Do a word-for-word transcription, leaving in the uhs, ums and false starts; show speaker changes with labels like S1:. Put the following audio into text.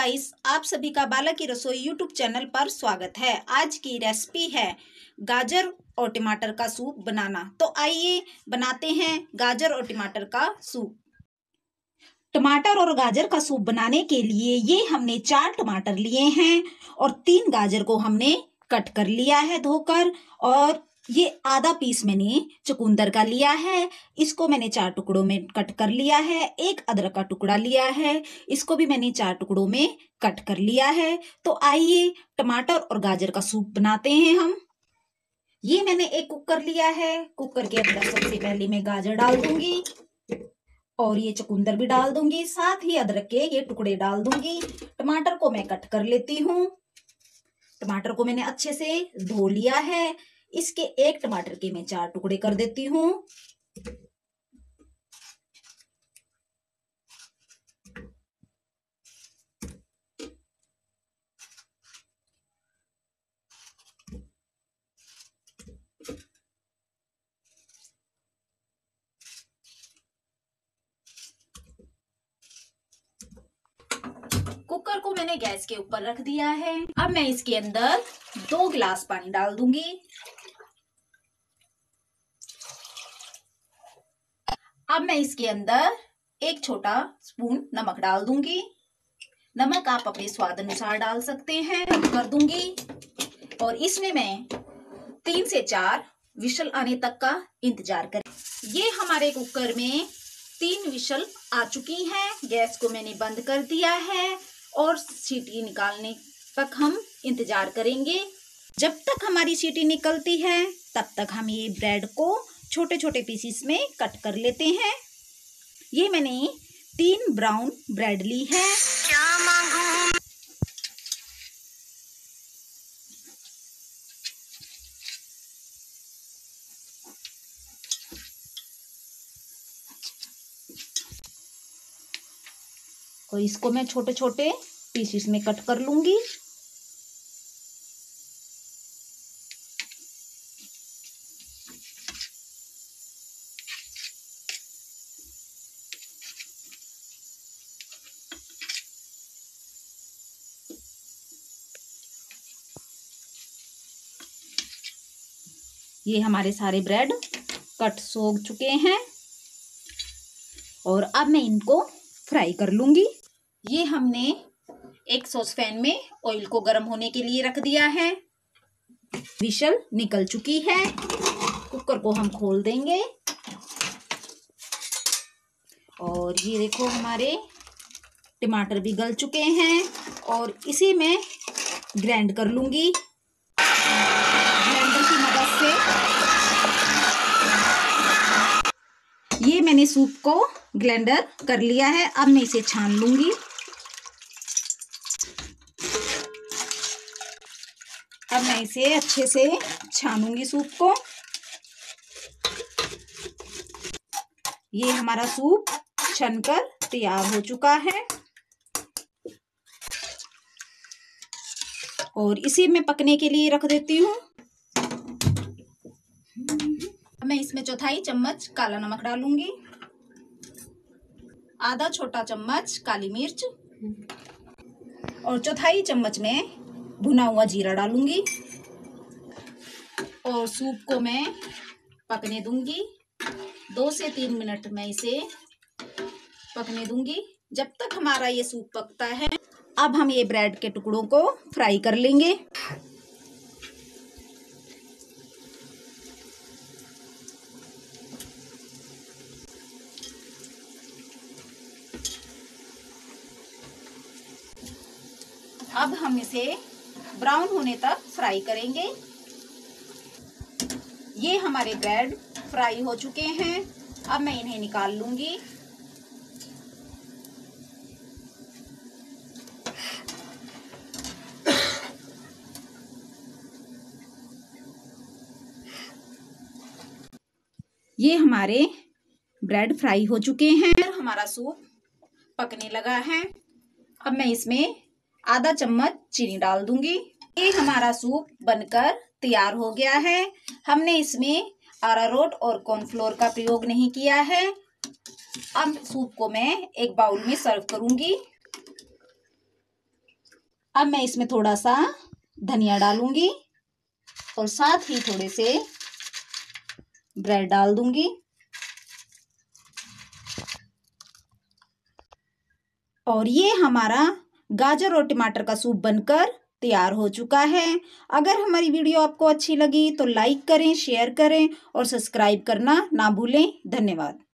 S1: Guys, आप सभी का बाला की रसोई यूट्यूब चैनल पर स्वागत है। आज की रेसिपी है गाजर और टमाटर का सूप बनाना। तो आइए बनाते हैं गाजर और टमाटर का सूप। टमाटर और गाजर का सूप बनाने के लिए ये हमने चार टमाटर लिए हैं और तीन गाजर को हमने कट कर लिया है धोकर, और ये आधा पीस मैंने चुकंदर का लिया है, इसको मैंने चार टुकड़ों में कट कर लिया है। एक अदरक का टुकड़ा लिया है, इसको भी मैंने चार टुकड़ों में कट कर लिया है। तो आइए टमाटर और गाजर का सूप बनाते हैं हम। ये मैंने एक कुकर लिया है, कुकर के अंदर सबसे पहले मैं गाजर डाल दूंगी और ये चुकंदर भी डाल दूंगी, साथ ही अदरक के ये टुकड़े डाल दूंगी। टमाटर को मैं कट कर लेती हूँ। टमाटर को मैंने अच्छे से धो लिया है। इसके एक टमाटर के मैं चार टुकड़े कर देती हूँ। कुकर को मैंने गैस के ऊपर रख दिया है। अब मैं इसके अंदर दो गिलास पानी डाल दूंगी। अब मैं इसके अंदर एक छोटा स्पून नमक डाल दूंगी। नमक आप अपने स्वाद अनुसार डाल सकते हैं। बंद कर दूंगी और इसमें मैं तीन से चार विशल आने तक का इंतजार करें। ये हमारे कुकर में तीन विशल आ चुकी हैं। गैस को मैंने बंद कर दिया है और सीटी निकालने तक हम इंतजार करेंगे। जब तक हमारी सीटी निकलती है तब तक हम ये ब्रेड को छोटे छोटे पीसेस में कट कर लेते हैं। ये मैंने तीन ब्राउन ब्रेड ली है। क्या मांगूं? और इसको मैं छोटे छोटे पीसेस में कट कर लूंगी। ये हमारे सारे ब्रेड कट सोख चुके हैं और अब मैं इनको फ्राई कर लूंगी। ये हमने एक सॉसपैन में ऑयल को गर्म होने के लिए रख दिया है। विशल निकल चुकी है। कुकर को हम खोल देंगे और ये देखो हमारे टमाटर भी गल चुके हैं और इसी में ग्राइंड कर लूंगी ब्लेंडर की मदद से। ये मैंने सूप को ग्राइंडर कर लिया है। अब मैं इसे छान लूंगी। अब मैं इसे अच्छे से छानूंगी सूप को। ये हमारा सूप छनकर तैयार हो चुका है और इसी में पकने के लिए रख देती हूँ। मैं इसमें चौथाई चम्मच काला नमक डालूंगी, आधा छोटा चम्मच काली मिर्च और चौथाई चम्मच में भुना हुआ जीरा डालूंगी और सूप को मैं पकने दूंगी। दो से तीन मिनट में इसे पकने दूंगी जब तक हमारा ये सूप पकता है। अब हम ये ब्रेड के टुकड़ों को फ्राई कर लेंगे। अब हम इसे ब्राउन होने तक फ्राई करेंगे। ये हमारे ब्रेड फ्राई हो चुके हैं। अब मैं इन्हें निकाल लूंगी। ये हमारे ब्रेड फ्राई हो चुके हैं। हमारा सूप पकने लगा है। अब मैं इसमें आधा चम्मच चीनी डाल दूंगी। ये हमारा सूप बनकर तैयार हो गया है। हमने इसमें अरारोट और कॉर्नफ्लोर का प्रयोग नहीं किया है। अब सूप को मैं एक बाउल में सर्व करूंगी। अब मैं इसमें थोड़ा सा धनिया डालूंगी और साथ ही थोड़े से ब्रेड डाल दूंगी और ये हमारा गाजर और टमाटर का सूप बनकर तैयार हो चुका है। अगर हमारी वीडियो आपको अच्छी लगी तो लाइक करें, शेयर करें और सब्सक्राइब करना ना भूलें। धन्यवाद।